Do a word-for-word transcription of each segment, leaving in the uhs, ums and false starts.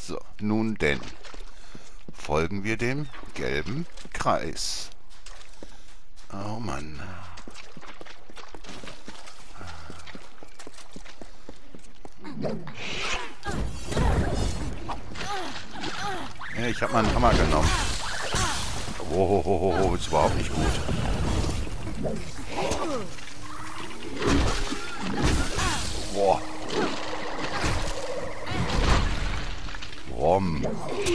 So, nun denn. Folgen wir dem gelben Kreis. Oh Mann. Ja, ich habe meinen Hammer genommen. Oh, oh, oh, oh, ist überhaupt nicht gut. Boah. Rom.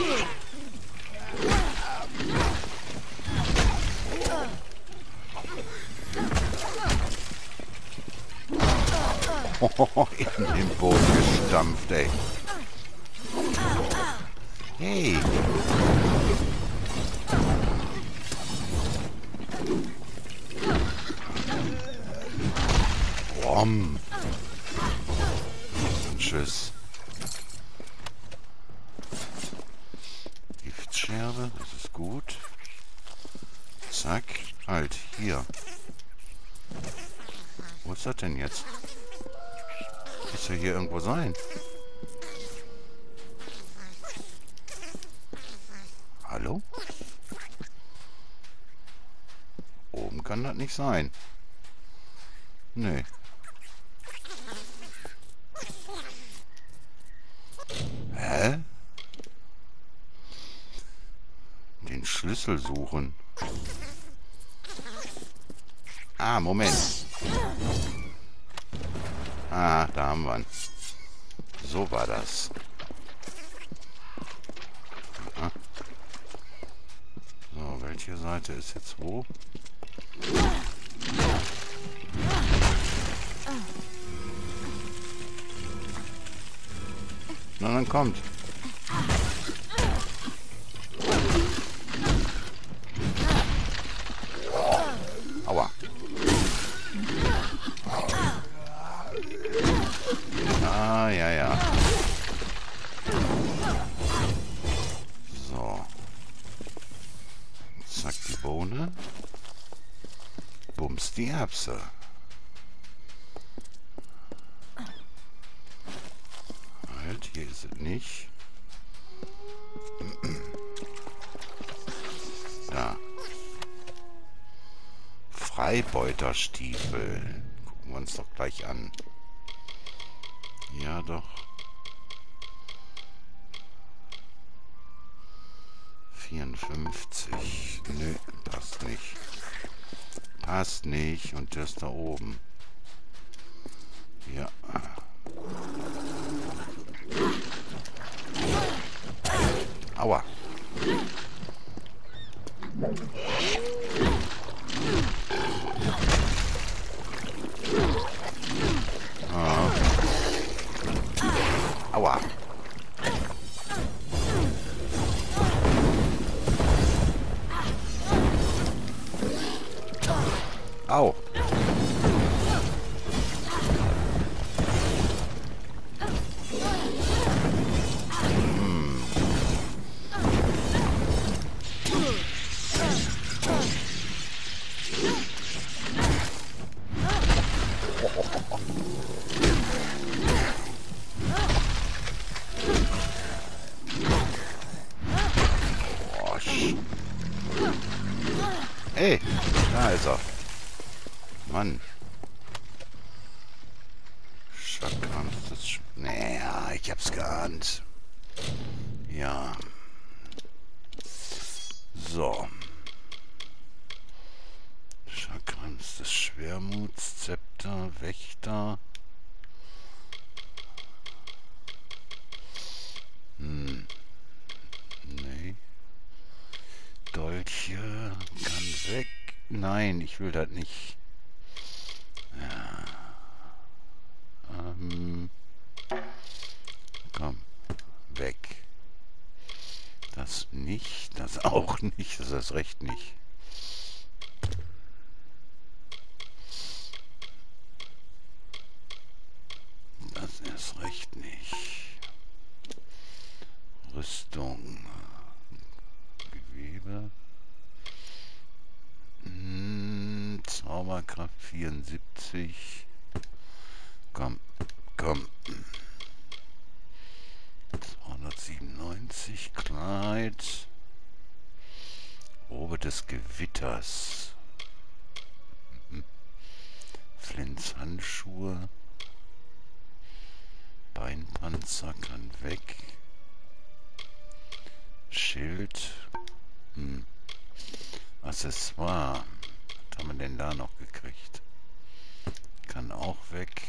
Oh, in den Boden gestampft, ey. Hey. Rom. Tschüss. Giftscherbe, das ist gut. Zack. Halt, hier. Wo ist das denn jetzt? Muss ja hier irgendwo sein. Hallo? Oben kann das nicht sein. Nee. Hä? Den Schlüssel suchen. Ah, Moment. Ah, da haben wir ihn. So war das. Aha. So, welche Seite ist jetzt wo? Na, dann kommt. Aua. Ah, ja, ja. So. Zack, die Bohne. Bums, die Erbse. Halt, hier ist es nicht. Da. Freibeuterstiefel. Gucken wir uns doch gleich an. Ja, doch. vierundfünfzig. Nö, passt nicht. Passt nicht. Und das da oben. Ja. Aua. Ah. Aua. Au. Hm. Ey, da ist er. Mann. Schakrams, das... Sch naja, ich hab's geahnt. Ja. So. Chakrams des Schwermuts, Zepter, Wächter. Hm. Nee. Dolche kann weg. Nein, ich will das nicht. Ja. Ähm. Komm. Weg. Das nicht. Das auch nicht. Das ist recht nicht. Das ist recht nicht. Rüstung. Gewebe. Hm, Zauberkraft vierundsiebzig. Komm, komm. hundertsiebenundneunzig, Kleid. Robe des Gewitters. Mhm. Flints Handschuhe. Beinpanzer kann weg. Schild. Hm. Accessoire. Was haben wir denn da noch gekriegt? Kann auch weg.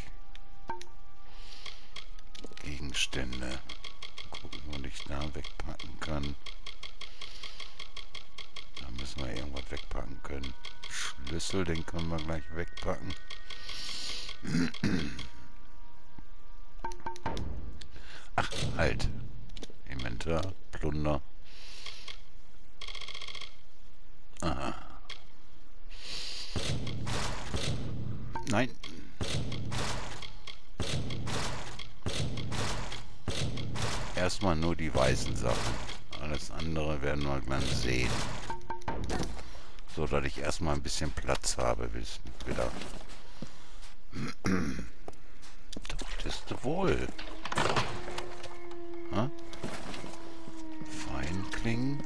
Gegenstände. Gucken, wo ich da wegpacken kann. Da müssen wir irgendwas wegpacken können. Schlüssel, den können wir gleich wegpacken. Ach, halt. Inventar, Plunder. Aha. Nein. Erstmal nur die weißen Sachen. Alles andere werden wir dann sehen. So, dass ich erstmal ein bisschen Platz habe. Wieder. Dachtest du wohl? Ha? Feinklingen.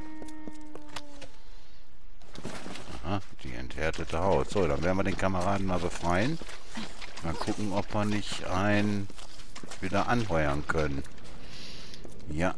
Aha, die enthärtete Haut. So, dann werden wir den Kameraden mal befreien. Mal gucken, ob wir nicht einen wieder anheuern können. Ja.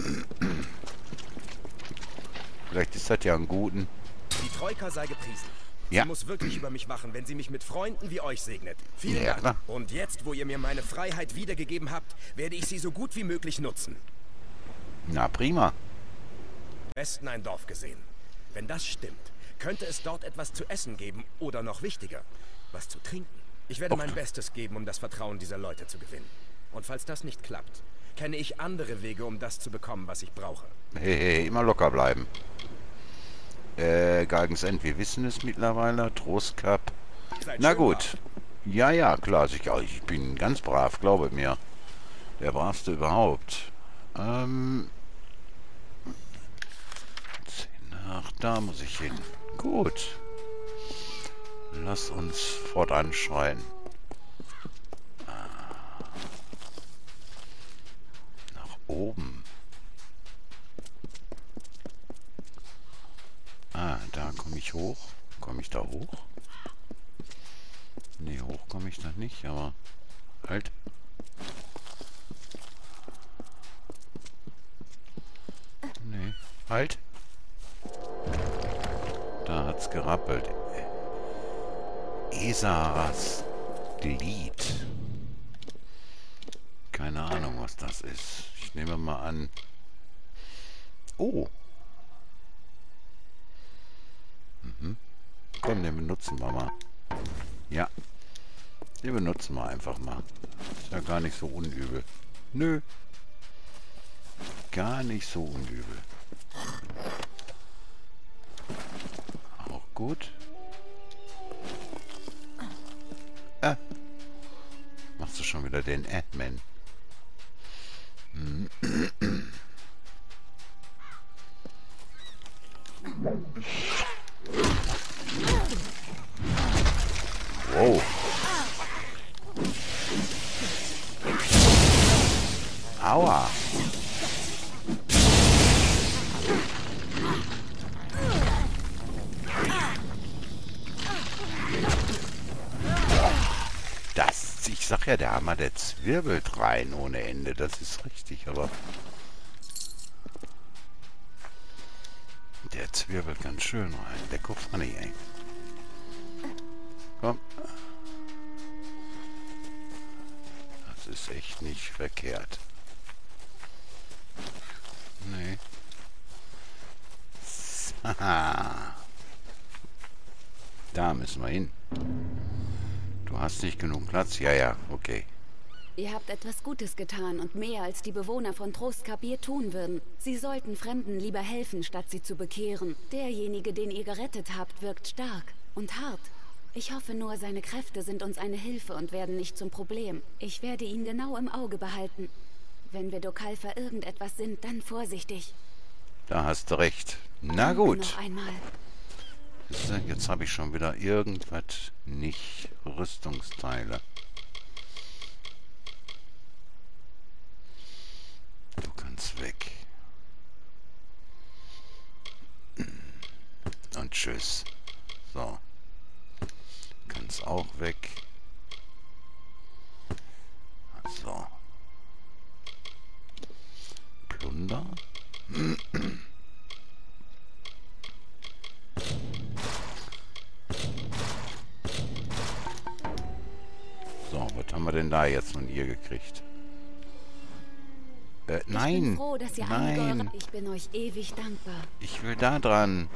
Vielleicht ist das ja ein guten. Die Troika sei gepriesen. Ja. Sie muss wirklich über mich wachen, wenn sie mich mit Freunden wie euch segnet. Vielen Ja, Dank. klar. Und jetzt, wo ihr mir meine Freiheit wiedergegeben habt, werde ich sie so gut wie möglich nutzen. Na, prima. Im Westen ein Dorf gesehen. Wenn das stimmt, könnte es dort etwas zu essen geben oder noch wichtiger, was zu trinken. Ich werde Och. mein Bestes geben, um das Vertrauen dieser Leute zu gewinnen. Und falls das nicht klappt, kenne ich andere Wege, um das zu bekommen, was ich brauche. Hey, hey, immer locker bleiben. Äh, Galgensend, wir wissen es mittlerweile. Trostcup. Seid Na schön gut. brav. Ja, ja, klar. Ich, ich bin ganz brav, glaube mir. Der bravste überhaupt. Ähm. Ach, da muss ich hin. Gut. Lass uns fortanschreiten. Nach oben. Ah, da komme ich hoch. Komme ich da hoch? Nee, hoch komme ich da nicht, aber halt. Nee, halt. Da hat's gerappelt. Esaras Glied. Keine Ahnung, was das ist. Ich nehme mal an. Oh. Mhm. Komm, den benutzen wir mal. Ja. Den benutzen wir einfach mal. Ist ja gar nicht so unübel. Nö. Gar nicht so unübel. Auch gut. Ah. Machst du schon wieder den Admin? Hm. Wow. Aua. Das, ich sag ja, der Hammer, der zwirbelt rein ohne Ende. Das ist richtig, aber der zwirbelt ganz schön rein. Der guckt funny, ey. Komm. Das ist echt nicht verkehrt. Nee. Haha. Da müssen wir hin. Du hast nicht genug Platz? Ja, ja, okay. Ihr habt etwas Gutes getan und mehr als die Bewohner von Trostcup je tun würden. Sie sollten Fremden lieber helfen, statt sie zu bekehren. Derjenige, den ihr gerettet habt, wirkt stark und hart. Ich hoffe nur, seine Kräfte sind uns eine Hilfe und werden nicht zum Problem. Ich werde ihn genau im Auge behalten. Wenn wir Dokalfa irgendetwas sind, dann vorsichtig. Da hast du recht. Na Danke gut. noch einmal. Jetzt habe ich schon wieder irgendwas nicht. Rüstungsteile. Du kannst weg. Tschüss. So. Kann's auch weg. So. Plunder. So, was haben wir denn da jetzt von ihr gekriegt? Äh, nein. Ich bin froh, dass ihr einige Nein. eure... Ich bin euch ewig dankbar. Ich will da dran.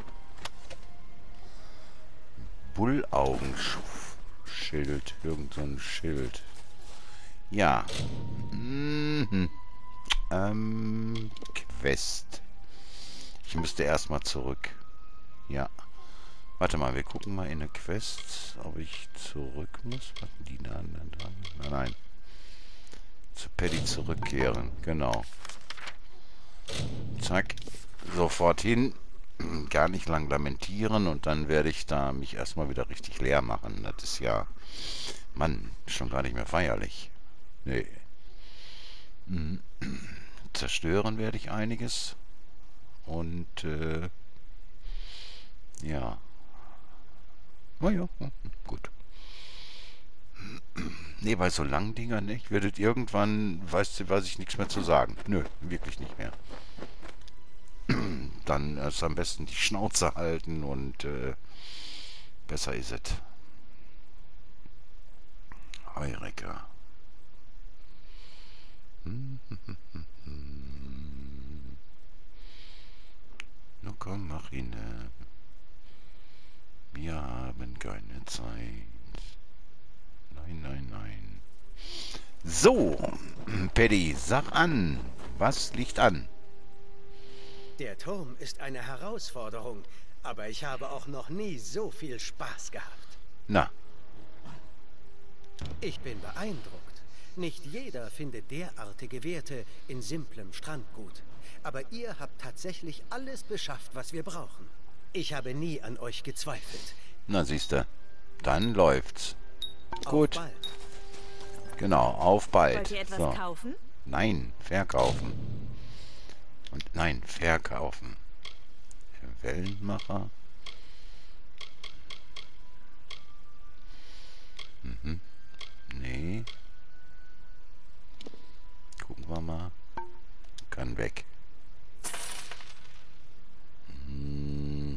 Bullaugenschild. Irgend so ein Schild. Ja. Mhm. Ähm, Quest. Ich müsste erstmal zurück. Ja. Warte mal, wir gucken mal in eine Quest, ob ich zurück muss. Was die da? Nein, nein. Zu Paddy zurückkehren. Genau. Zack. Sofort hin. Gar nicht lang lamentieren und dann werde ich da mich erstmal wieder richtig leer machen. Das ist ja, Mann, schon gar nicht mehr feierlich. Nee. Zerstören werde ich einiges. Und, äh, ja. Oh ja, gut. Nee, bei so langen Dingern nicht. Werdet irgendwann, weißt du, weiß ich nichts mehr zu sagen. Nö, wirklich nicht mehr. Dann ist am besten die Schnauze halten und äh, besser ist es. Heureka. Nun komm, mach ihn. Wir haben keine Zeit. Nein, nein, nein. So, Paddy, sag an. Was liegt an? Der Turm ist eine Herausforderung, aber ich habe auch noch nie so viel Spaß gehabt. Na. Ich bin beeindruckt. Nicht jeder findet derartige Werte in simplem Strandgut. Aber ihr habt tatsächlich alles beschafft, was wir brauchen. Ich habe nie an euch gezweifelt. Na, siehste. Dann läuft's. Gut. Auf bald. Genau, auf bald. Wollt ihr etwas So. kaufen? Nein, verkaufen. Und nein, verkaufen. Wellenmacher. Mhm. Nee. Gucken wir mal. Kann weg. Hm.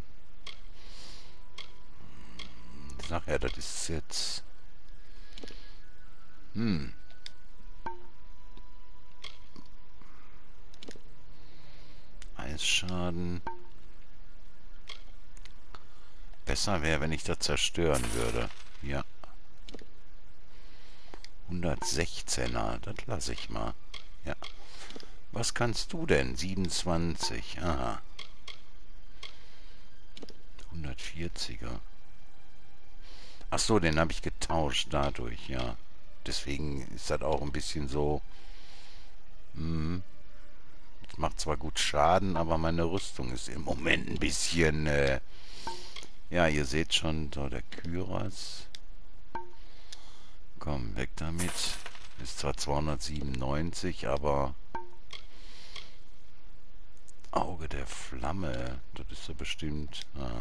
Sag ja, das ist jetzt... Hm. Eisschaden. Besser wäre, wenn ich das zerstören würde. Ja. hundertsechzehner, das lasse ich mal. Ja. Was kannst du denn? siebenundzwanzig. Aha. hundertvierziger. Ach so, den habe ich getauscht dadurch, ja. Deswegen ist das auch ein bisschen so... Hm. Das macht zwar gut Schaden, aber meine Rüstung ist im Moment ein bisschen... Äh, ja, ihr seht schon, so der Kyros. Komm, weg damit. Ist zwar zweihundertsiebenundneunzig, aber... Auge der Flamme. Das ist ja bestimmt... Ah.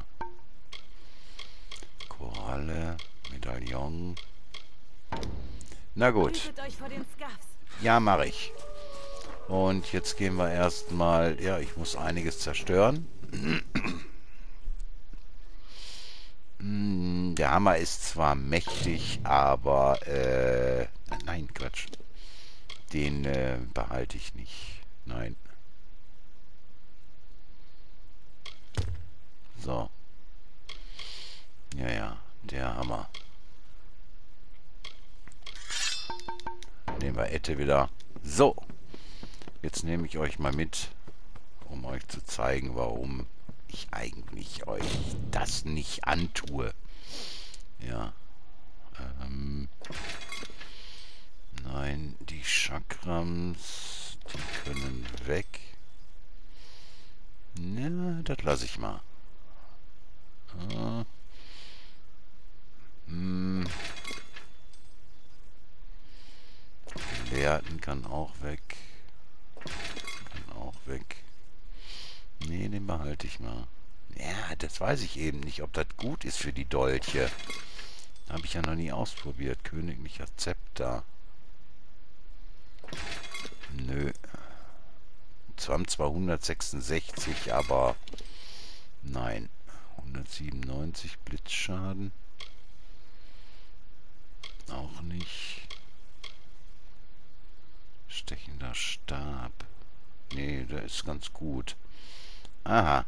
Koralle, Medaillon. Na gut. Hütet euch vor den Scuffs. Ja, mache ich. Und jetzt gehen wir erstmal... Ja, ich muss einiges zerstören. Der Hammer ist zwar mächtig, aber... Äh, nein, Quatsch. Den äh, behalte ich nicht. Nein. So. Ja, ja, der Hammer. Nehmen wir Ette wieder. So. Jetzt nehme ich euch mal mit, um euch zu zeigen, warum ich eigentlich euch das nicht antue. Ja. Ähm. Nein, die Chakrams, die können weg. Na, das lasse ich mal. Ah. Hm. Gelehrten kann auch weg. Kann auch weg. Nee, den behalte ich mal. Ja, das weiß ich eben nicht, ob das gut ist für die Dolche. Habe ich ja noch nie ausprobiert. Königlicher Zepter. Nö. Zwar zwar hundertsechsundsechzig, aber nein. hundertsiebenundneunzig Blitzschaden. Auch nicht. Stechender Stab. Nee, der ist ganz gut. Aha.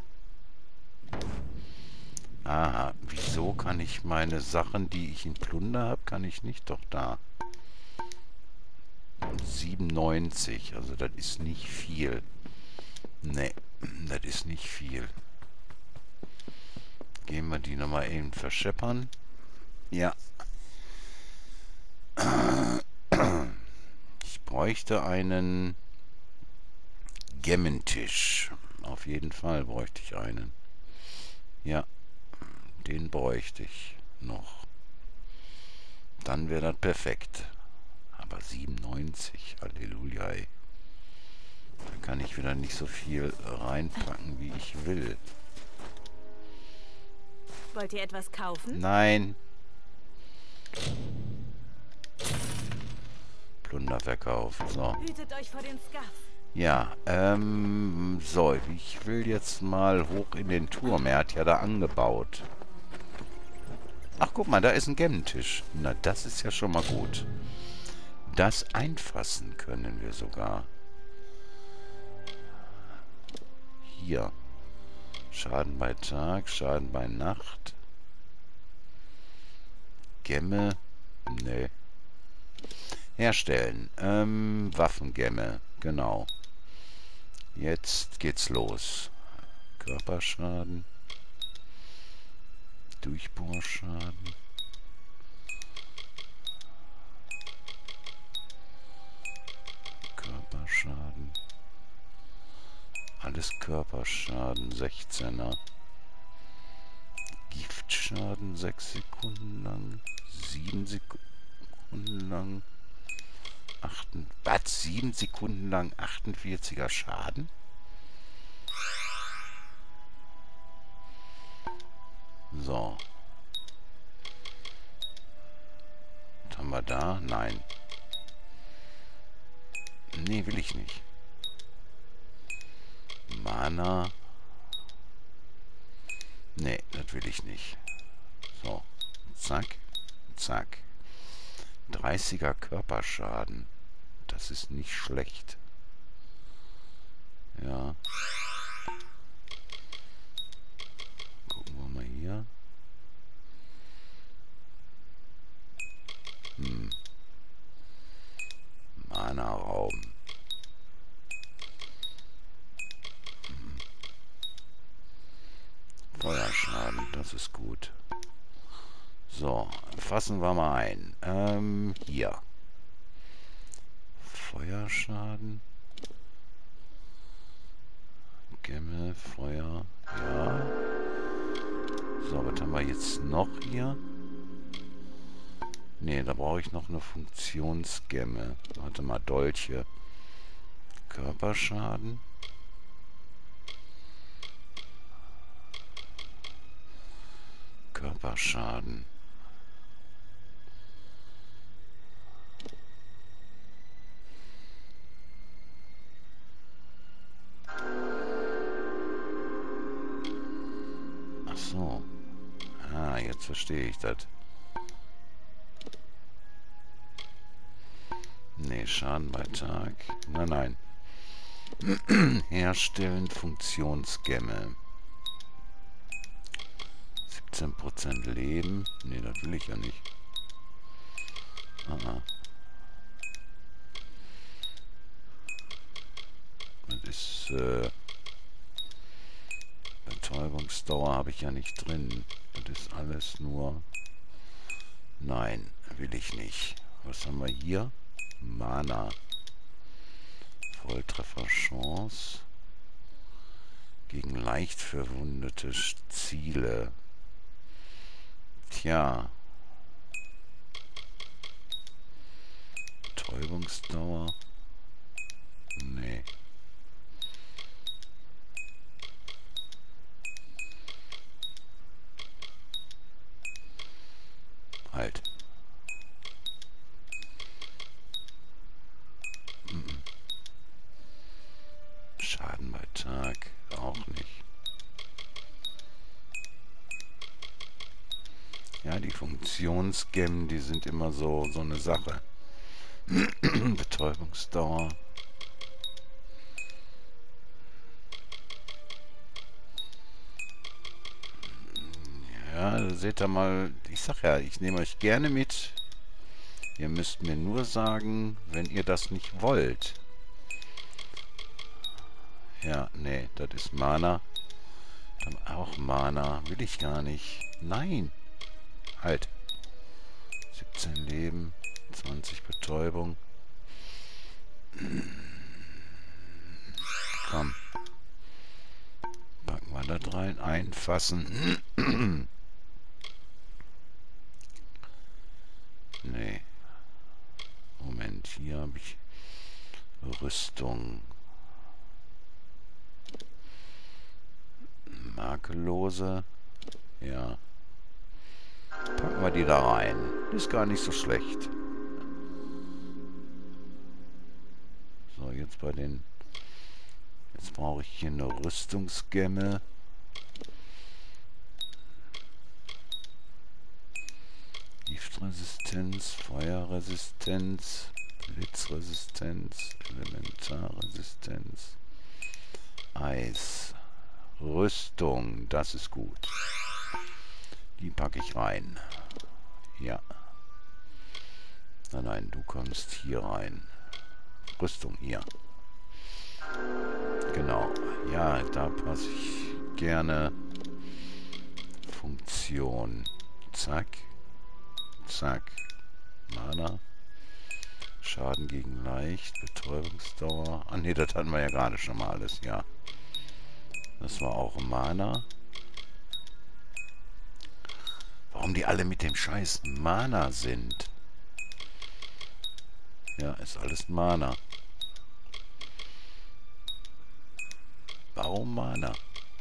Aha. Wieso kann ich meine Sachen, die ich in Plunder habe, kann ich nicht doch da? siebenundneunzig. Also das ist nicht viel. Nee, das ist nicht viel. Gehen wir die nochmal eben verscheppern. Ja. Ich bräuchte einen Gemmentisch. Auf jeden Fall bräuchte ich einen. Ja, den bräuchte ich noch. Dann wäre das perfekt. Aber siebenundneunzig, Halleluja. Ey. Da kann ich wieder nicht so viel reinpacken, wie ich will. Wollt ihr etwas kaufen? Nein. Plunder verkauft. So. Hütet euch vor den Scuffs. Ja, ähm, so, ich will jetzt mal hoch in den Turm. Er hat ja da angebaut. Ach, guck mal, da ist ein Gemmentisch. Na, das ist ja schon mal gut. Das einfassen können wir sogar. Hier. Schaden bei Tag, Schaden bei Nacht. Gemme. Nee. Herstellen. Ähm, Waffengemme. Genau. Jetzt geht's los. Körperschaden. Durchbohrschaden. Körperschaden. Alles Körperschaden. sechzehner. Giftschaden sechs Sekunden lang. sieben Sekunden lang. acht, was? sieben Sekunden lang achtundvierziger Schaden? So. Was haben wir da? Nein. Nee, will ich nicht. Mana. Nee, das will ich nicht. So. Zack. Zack. dreißiger Körperschaden. Das ist nicht schlecht. Ja. Gucken wir mal hier. Hm. Mana-Raum. Hm. Feuerschaden, das ist gut. So, fassen wir mal ein. Ähm, hier. Feuerschaden. Gemme, Feuer. Ja. So, was haben wir jetzt noch hier? Ne, da brauche ich noch eine Funktionsgemme. Warte mal, Dolche. Körperschaden. Körperschaden. Ach so. Ah, jetzt verstehe ich das. Nee, Schaden bei Tag. Nein, nein. Herstellen Funktionsgemme. siebzehn Prozent Leben. Nee, das will ich ja nicht. Ah, ah. Das ist, äh... Betäubungsdauer habe ich ja nicht drin. Das ist alles nur... Nein, will ich nicht. Was haben wir hier? Mana. Volltrefferchance. Gegen leicht verwundete Ziele. Tja. Betäubungsdauer. Nee. Tag auch nicht. Ja, die Funktionsgem, die sind immer so, so eine Sache. Betäubungsdauer. Ja, seht ihr mal, ich sag ja, ich nehme euch gerne mit. Ihr müsst mir nur sagen, wenn ihr das nicht wollt. Ja, nee, das ist Mana. Dann auch Mana. Will ich gar nicht. Nein. Halt. siebzehn Leben. zwanzig Betäubung. Komm. Packen wir das rein. Einfassen. Nee. Moment, hier habe ich Rüstung. Makellose. Ja. Packen wir die da rein. Ist gar nicht so schlecht. So, jetzt bei den... Jetzt brauche ich hier eine Rüstungsgemme. Giftresistenz, Feuerresistenz, Blitzresistenz, Elementarresistenz, Eis, Rüstung, das ist gut. Die packe ich rein. Ja. Nein, nein, du kommst hier rein. Rüstung hier. Genau. Ja, da passe ich gerne. Funktion. Zack. Zack. Mana. Schaden gegen leicht. Betäubungsdauer. Ah ne, das hatten wir ja gerade schon mal alles. Ja. Das war auch Mana. Warum die alle mit dem scheiß Mana sind? Ja, ist alles Mana. Warum Mana?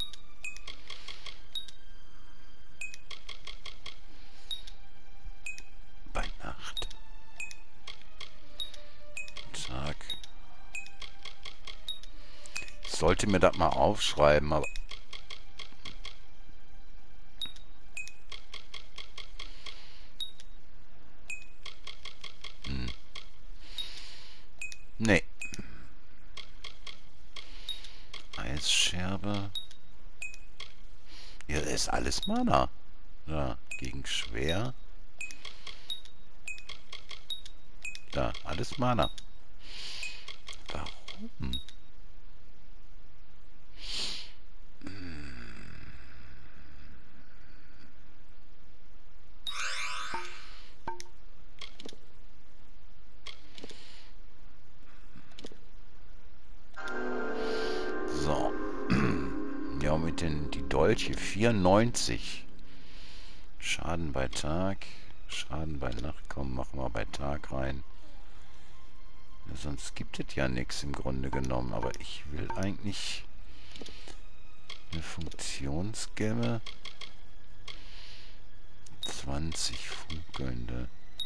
Bei Nacht. Tag. Ich sollte mir das mal aufschreiben, aber... Hm. Nee. Eisscherbe. Ja, ist alles Mana. Ja, gegen schwer. Da, alles Mana. Warum? So. Ja, mit den die Dolche vierundneunzig. Schaden bei Tag. Schaden bei Nacht. Komm, machen wir bei Tag rein. Ja, sonst gibt es ja nichts im Grunde genommen. Aber ich will eigentlich eine Funktionsgemme. zwanzig funkelnde.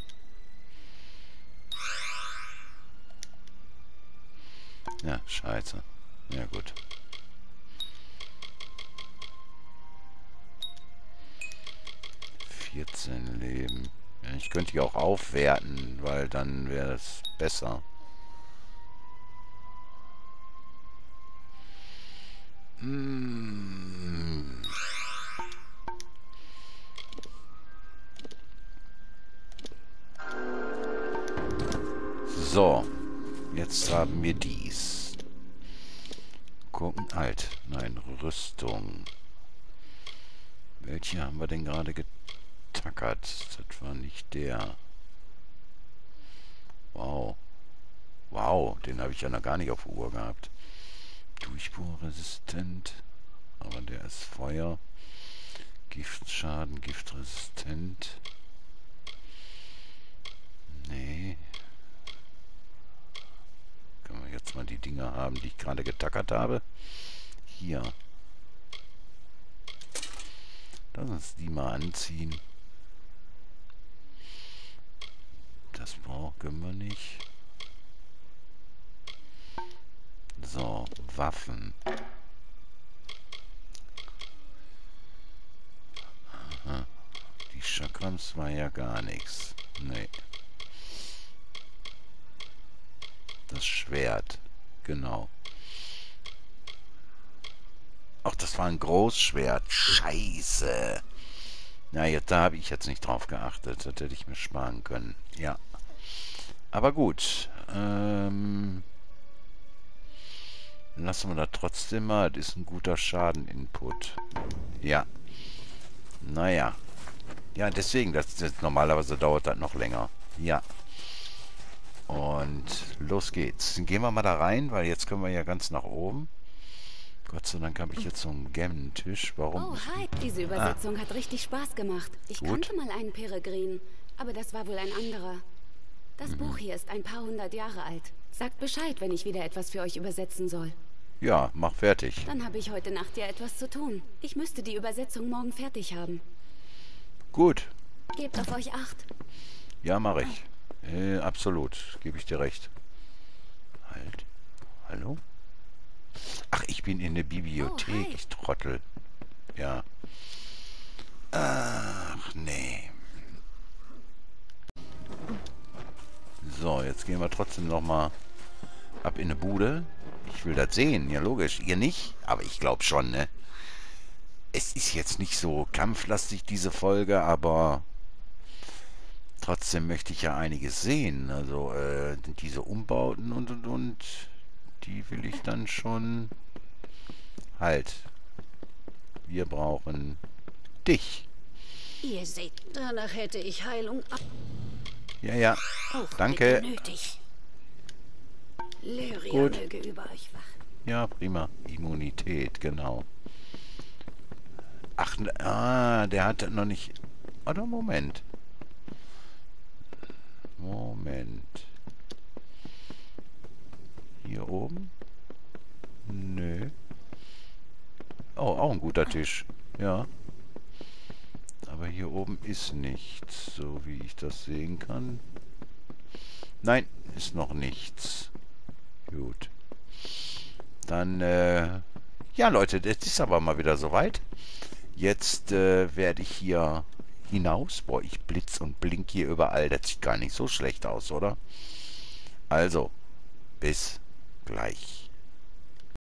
Ja, scheiße. Ja, gut. vierzehn Leben. Ja, ich könnte die auch aufwerten, weil dann wäre es besser. Hm. So. Jetzt haben wir dies. Gucken. Halt. Nein, Rüstung. Welche haben wir denn gerade getackert? Das war nicht der. Wow. Wow, den habe ich ja noch gar nicht auf der Uhr gehabt. Durchbohrresistent. Aber der ist Feuer. Giftschaden, giftresistent. Nee. Können wir jetzt mal die Dinger haben, die ich gerade getackert habe. Hier. Lass uns die mal anziehen. Das brauchen wir nicht. So, Waffen. Chakrams war ja gar nichts. Nee. Das Schwert. Genau. Ach, das war ein Großschwert. Scheiße. Na, jetzt, da habe ich jetzt nicht drauf geachtet. Das hätte ich mir sparen können. Ja. Aber gut. Ähm... Lassen wir da trotzdem mal. Das ist ein guter Schaden-Input. Ja. Naja. Ja, deswegen. Das, das, normalerweise dauert das noch länger. Ja. Und los geht's. Dann gehen wir mal da rein, weil jetzt können wir ja ganz nach oben. Gott sei Dank habe ich jetzt so einen Gemmentisch. Warum? Oh, hi. Diese Übersetzung ah. hat richtig Spaß gemacht. Ich Gut. kannte mal einen Peregrin, aber das war wohl ein anderer. Das mhm. Buch hier ist ein paar hundert Jahre alt. Sagt Bescheid, wenn ich wieder etwas für euch übersetzen soll. Ja, mach fertig. Dann habe ich heute Nacht ja etwas zu tun. Ich müsste die Übersetzung morgen fertig haben. Gut. Gebt auf euch Acht. Ja, mache ich. Äh, absolut. Gebe ich dir recht. Halt. Hallo? Ach, ich bin in der Bibliothek. Oh, ich Trottel. Ja. Ach, nee. So, jetzt gehen wir trotzdem nochmal ab in eine Bude. Ich will das sehen, ja logisch. Ihr nicht? Aber ich glaube schon, ne? Es ist jetzt nicht so kampflastig, diese Folge, aber trotzdem möchte ich ja einiges sehen. Also, äh, diese Umbauten und und und, die will ich dann schon... Halt. Wir brauchen dich. Ihr seht, danach hätte ich Heilung ab... Ja, ja. Auch Danke. nötig. Lyria Gut. möge über euch wachen. Ja, prima. Immunität, genau. Ach, ah, der hat noch nicht... Oder Moment. Moment. Hier oben? Nö. Oh, auch ein guter Tisch. Ja. Aber hier oben ist nichts, so wie ich das sehen kann. Nein, ist noch nichts. Gut. Dann, äh... ja, Leute, das ist aber mal wieder soweit. Jetzt äh, werde ich hier hinaus. Boah, ich blitz und blink hier überall. Das sieht gar nicht so schlecht aus, oder? Also, bis gleich.